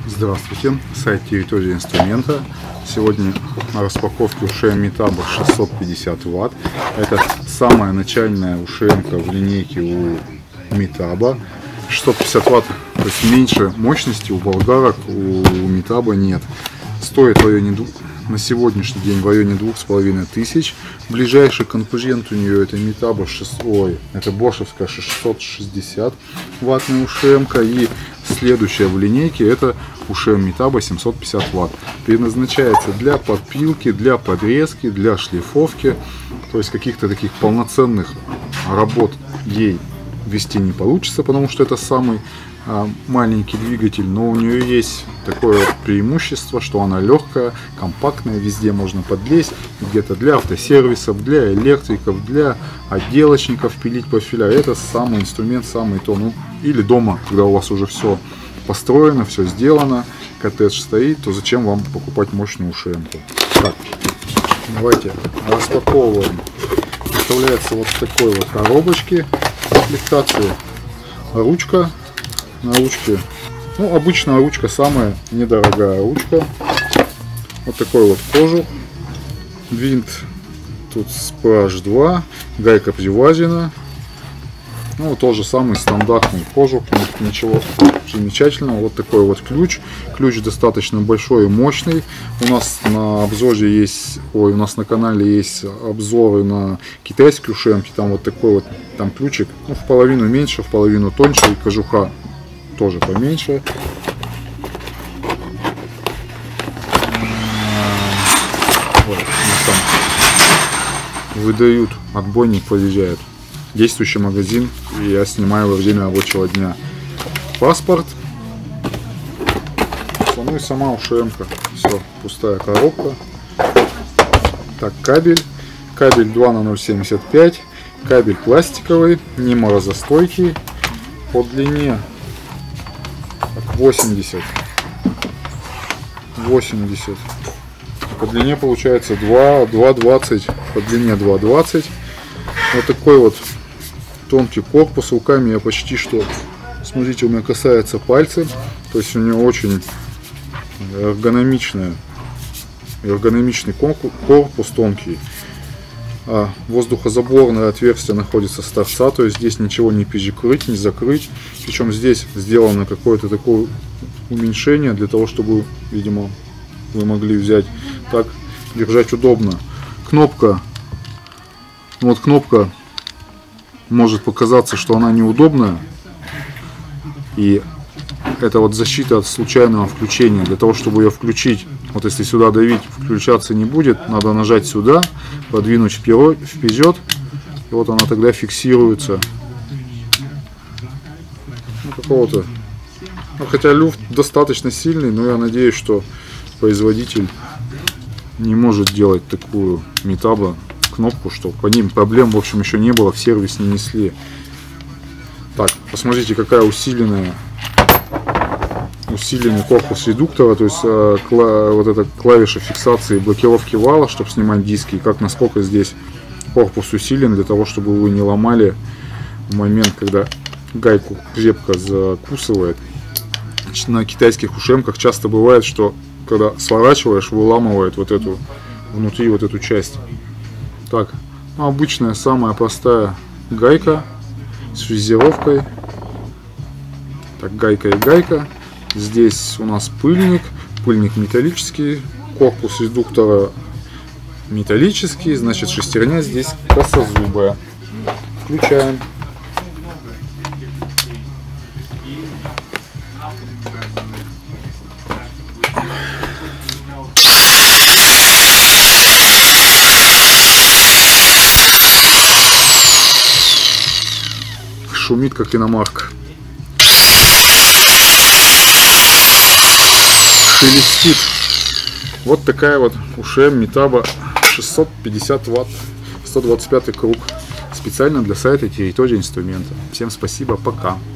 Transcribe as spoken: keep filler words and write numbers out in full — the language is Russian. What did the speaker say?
Здравствуйте, сайт территория инструмента. Сегодня на распаковке УШМ Метаба шестьсот пятьдесят ватт. Это самая начальная УШМ-ка в линейке у Метаба. шестьсот пятьдесят ватт, то есть меньше мощности у болгарок у Метаба нет. Стоит в районе, на сегодняшний день в районе двух с половиной тысяч. Ближайший конкурент у нее это Метаба шесть, ой, это бошевская шестьсот шестьдесят ваттная УШМ-ка. И следующая в линейке это УШМ Метаба семьсот пятьдесят ватт. Предназначается для подпилки, для подрезки, для шлифовки. То есть каких-то таких полноценных работ ей вести не получится, потому что это самый а, маленький двигатель. Но у нее есть такое вот преимущество, что она легкая, компактная, везде можно подлезть. Где-то для автосервисов, для электриков, для отделочников пилить профиля. Это самый инструмент, самый то. Ну, или дома, когда у вас уже все построено, все сделано, коттедж стоит, то зачем вам покупать мощную УШМ-ку? Так, давайте распаковываем. Представляется вот в такой вот коробочке комплектации. Ручка на ручке. Ну, обычная ручка, самая недорогая ручка. Вот такой вот кожух. Винт тут с пэ аш два. Гайка привязана. Ну, тот же самый стандартный кожух, ничего замечательного. Вот такой вот ключ. Ключ достаточно большой и мощный. У нас на обзоре есть, ой, у нас на канале есть обзоры на китайские УШМки. Там вот такой вот там ключик, ну, в половину меньше, в половину тоньше, и кожуха тоже поменьше. Вот, там выдают, отбойник подъезжает. Действующий магазин, и я снимаю во время рабочего дня. Паспорт. Ну и сама УШМ-ка. Все, пустая коробка. Так, кабель. Кабель два на ноль семьдесят пять. Кабель пластиковый, не морозостойкий. По длине восемьдесят. восемьдесят. По длине получается два, два двадцать. По длине два двадцать. Вот такой вот тонкий корпус. Руками я почти что, смотрите, у меня касается пальцев. То есть у него очень эргономичная, эргономичный корпус, тонкий. А воздухозаборное отверстие находится с торца. То есть здесь ничего не перекрыть, не закрыть. Причем здесь сделано какое-то такое уменьшение для того, чтобы, видимо, вы могли взять так, держать удобно. Кнопка. Вот кнопка, может показаться, что она неудобная, и это вот защита от случайного включения. Для того, чтобы ее включить, вот если сюда давить, включаться не будет, надо нажать сюда, подвинуть вперед, вперед, и вот она тогда фиксируется. Ну, какого-то, ну, хотя люфт достаточно сильный, но я надеюсь, что производитель не может делать такую Метаба кнопку, что по ним проблем, в общем, еще не было, в сервис не несли. Так, посмотрите, какая усиленная, усиленный корпус редуктора, то есть э, кла, вот эта клавиша фиксации блокировки вала, чтобы снимать диски, и как насколько здесь корпус усилен для того, чтобы вы не ломали в момент, когда гайку крепко закусывает. На китайских УШМках часто бывает, что когда сворачиваешь, выламывает вот эту внутри вот эту часть. Так, ну, обычная самая простая гайка с фрезеровкой. Так, гайка и гайка. Здесь у нас пыльник. Пыльник металлический. Корпус редуктора металлический. Значит, шестерня здесь косозубая. Включаем. Шумит как иномарка. Шелестит. Вот такая вот УШМ Метаба шестьсот пятьдесят ватт, сто двадцать пятый круг. Специально для сайта территория инструмента. Всем спасибо, пока.